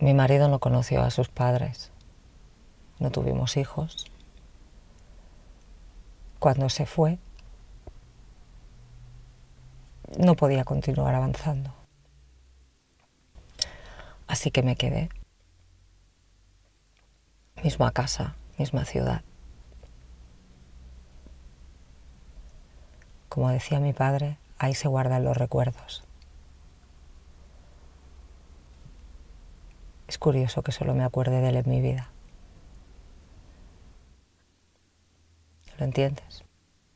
Mi marido no conoció a sus padres. No tuvimos hijos. Cuando se fue, no podía continuar avanzando. Así que me quedé. Misma casa, misma ciudad. Como decía mi padre, ahí se guardan los recuerdos. Es curioso que solo me acuerde de él en mi vida. ¿Lo entiendes?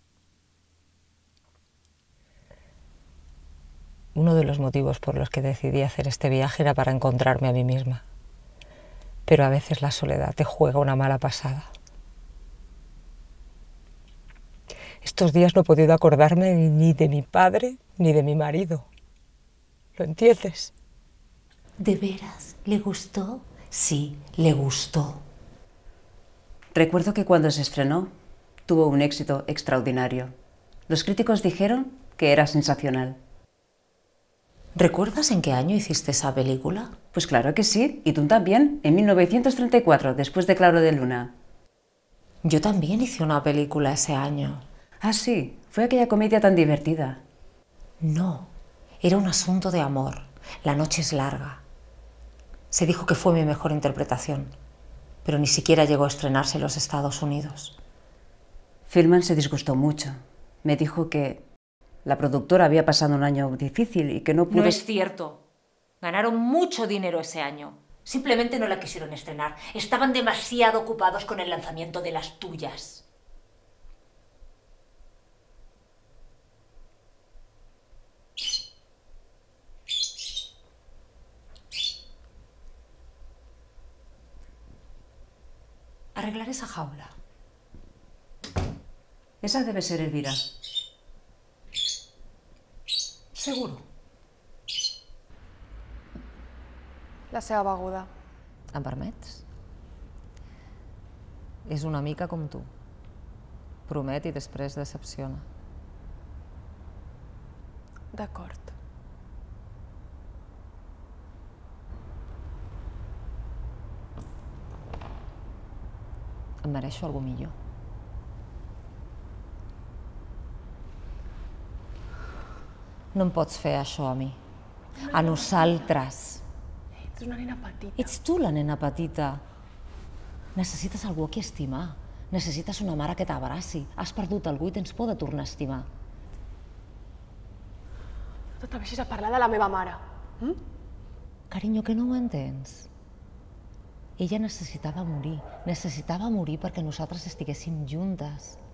Uno de los motivos por los que decidí hacer este viaje era para encontrarme a mí misma. Pero a veces la soledad te juega una mala pasada. Estos días no he podido acordarme ni de mi padre ni de mi marido. ¿Lo entiendes? ¿De veras? ¿Le gustó? Sí, le gustó. Recuerdo que cuando se estrenó, tuvo un éxito extraordinario. Los críticos dijeron que era sensacional. ¿Recuerdas en qué año hiciste esa película? Pues claro que sí, y tú también, en 1934, después de Claro de Luna. Yo también hice una película ese año. Ah, sí, fue aquella comedia tan divertida. No, era un asunto de amor. La noche es larga. Se dijo que fue mi mejor interpretación, pero ni siquiera llegó a estrenarse en los Estados Unidos. Filman se disgustó mucho. Me dijo que la productora había pasado un año difícil y que no pudo... No es cierto. Ganaron mucho dinero ese año. Simplemente no la quisieron estrenar. Estaban demasiado ocupados con el lanzamiento de Las tuyas. Arreglar esa jaula. Esa debe ser Elvira. Seguro. La seva beguda. Em permets? És una mica com tu. Promet i després decepciona. D'acord. Em mereixo algú millor. No em pots fer això a mi. A nosaltres. Ets una nena petita. Ets tu la nena petita. Necessites algú a qui estimar. Necessites una mare que t'abraci. Has perdut algú i tens por de tornar a estimar. No t'atreveixis a parlar de la meva mare. Carinyo, que no ho entens? Ella necessitava morir perquè nosaltres estiguéssim juntes.